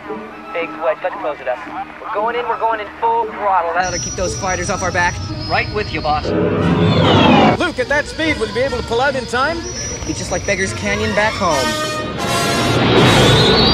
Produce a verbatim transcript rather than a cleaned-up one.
Big wedge, let's close it up. We're going in, we're going in full throttle. That'll to keep those fighters off our back. Right with you, boss. Luke, at that speed, will you be able to pull out in time? Be just like Beggar's Canyon back home.